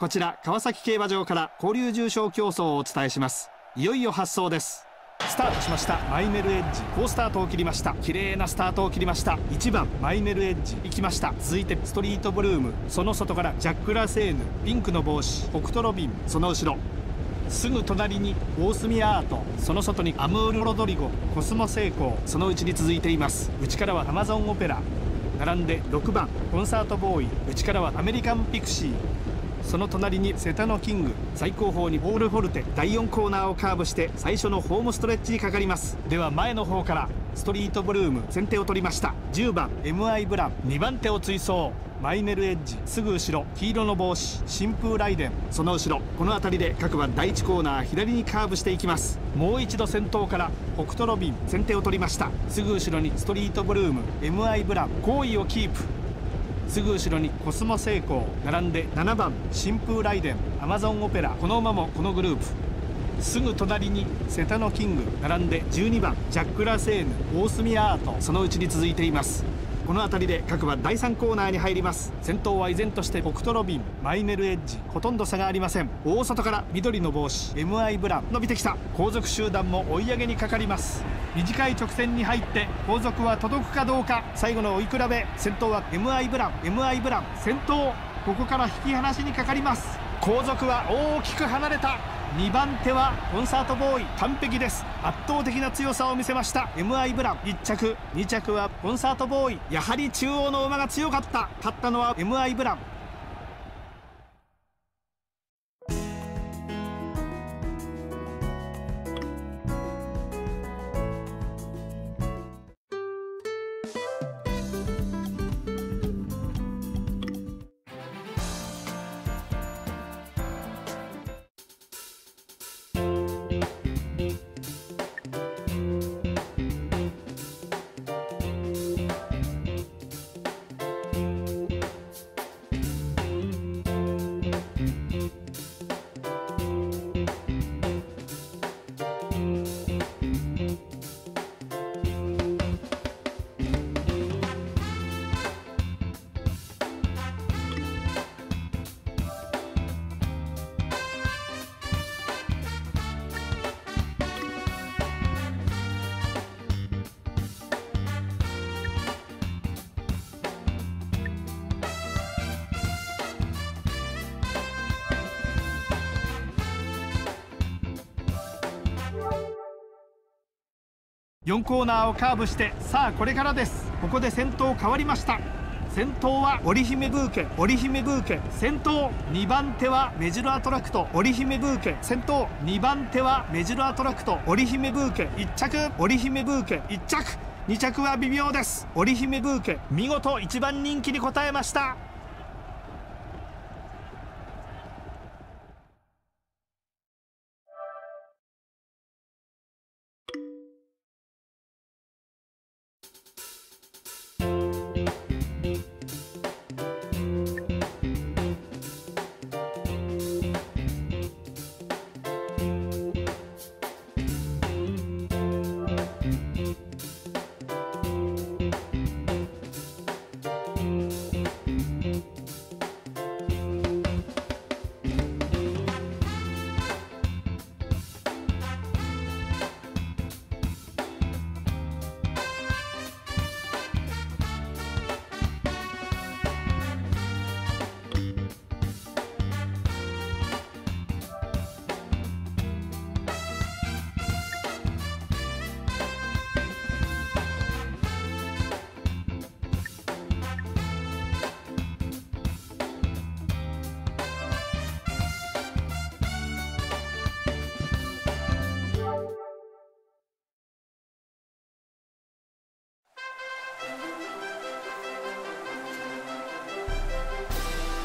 こちら川崎競馬場から交流重賞競争をお伝えします。いよいよ発走です。スタートしました。マイネルエッジ好スタートを切りました。綺麗なスタートを切りました。1番マイネルエッジ行きました。続いてストリートブルーム、その外からジャック・ラセーヌ、ピンクの帽子北斗ロビン、その後ろすぐ隣に大隅アート、その外にアムール・ロドリゴ、コスモ成功、そのうちに続いています。内からはアマゾンオペラ、並んで6番コンサートボーイ、内からはアメリカンピクシー、その隣にセタノキング、最後方にオールフォルテ。第4コーナーをカーブして最初のホームストレッチにかかります。では前の方からストリートブルーム先手を取りました。10番 MI ブラン、2番手を追走マイネルエッジ、すぐ後ろ黄色の帽子新風ライデン、その後ろこの辺りで各馬第1コーナー左にカーブしていきます。もう一度先頭から北斗ロビン先手を取りました。すぐ後ろにストリートブルーム MI ブラン、好位をキープ。すぐ後ろにコスモ成功、並んで7番新風ライデン、アマゾンオペラ、この馬もこのグループ。すぐ隣にセタノキング、並んで12番ジャック・ラセーヌ、大隅アート、そのうちに続いています。この辺りで各馬第3コーナーに入ります。先頭は依然として北斗ロビン、マイネルエッジ、ほとんど差がありません。大外から緑の帽子 MI ブラン伸びてきた。後続集団も追い上げにかかります。短い直線に入って後続は届くかどうか。最後の追い比べ、先頭は MI ブラン、 MI ブラン先頭、ここから引き離しにかかります。後続は大きく離れた。2番手はコンサートボーイ、完璧です。圧倒的な強さを見せました。 MI ブラン1着、2着はコンサートボーイ。やはり中央の馬が強かった。勝ったのは MI ブラン。4コーナーをカーブして、さあこれからです。ここで先頭変わりました。先頭は織姫ブーケ、織姫ブーケ先頭。2番手はメジロアトラクト、織姫ブーケ先頭。2番手はメジロアトラクト、織姫ブーケ1着、織姫ブーケ1着、2着は微妙です。織姫ブーケ見事1番人気に応えました。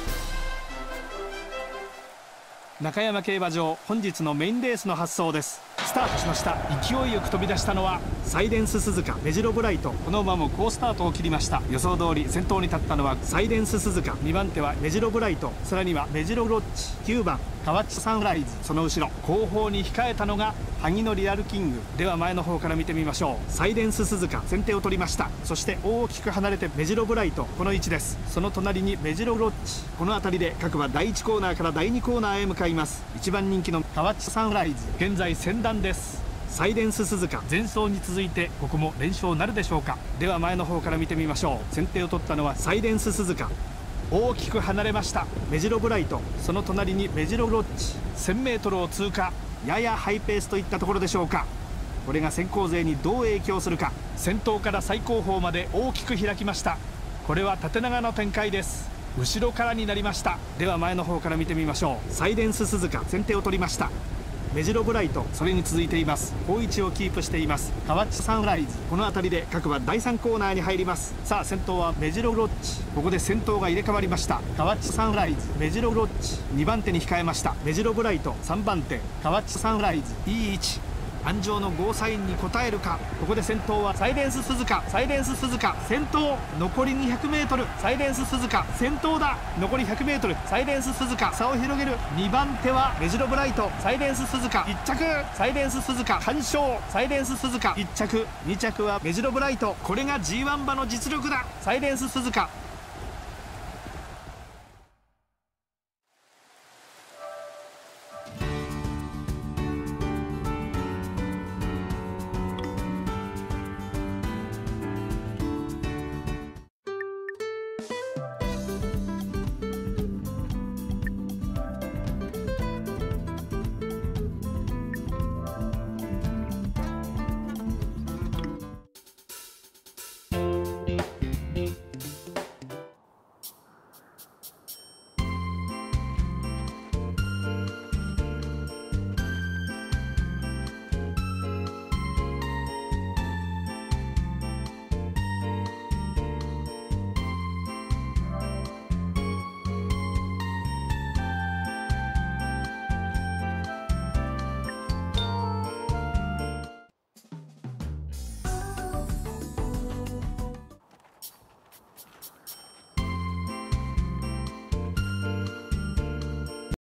中山競馬場、本日のメインレースの発走です。 スタートしました。勢いよく飛び出したのはサイレンス鈴鹿、メジロブライト。この馬も好スタートを切りました。予想通り先頭に立ったのはサイレンス鈴鹿、2番手はメジロブライト、さらにはメジロロッチ、9番河内サンライズ、その後ろ後方に控えたのが萩野リアルキング。では前の方から見てみましょう。サイレンス鈴鹿先手を取りました。そして大きく離れてメジロブライト、この位置です。その隣にメジロロッチ。この辺りで各馬第1コーナーから第2コーナーへ向かいます。1番人気の河内サンライズ、現在先団です。サイレンス鈴鹿前走に続いてここも連勝なるでしょうか。では前の方から見てみましょう。先手を取ったのはサイレンス鈴鹿。大きく離れましたメジロブライト、その隣にメジロロッチ。 1000m を通過、ややハイペースといったところでしょうか。これが先行勢にどう影響するか。先頭から最後方まで大きく開きました。これは縦長の展開です。後ろからになりました。では前の方から見てみましょう。サイレンス鈴鹿先手を取りました。メジロブライトそれに続いています。好位置をキープしています河内サンライズ。この辺りで各馬第3コーナーに入ります。さあ先頭はメジロロッチ。ここで先頭が入れ替わりました。河内サンライズ、メジロロッチ。2番手に控えましたメジロブライト、3番手河内サンライズ。いい位置、安城のゴーサインに応えるか。ここで先頭はサイレンス鈴鹿、サイレンス鈴鹿先頭、残り 200m、 サイレンス鈴鹿先頭だ。残り 100m、 サイレンス鈴鹿差を広げる。2番手はメジロブライト、サイレンス鈴鹿1着、サイレンス鈴鹿完勝。サイレンス鈴鹿1着、2着はメジロブライト。これが G1 馬の実力だ。サイレンス鈴鹿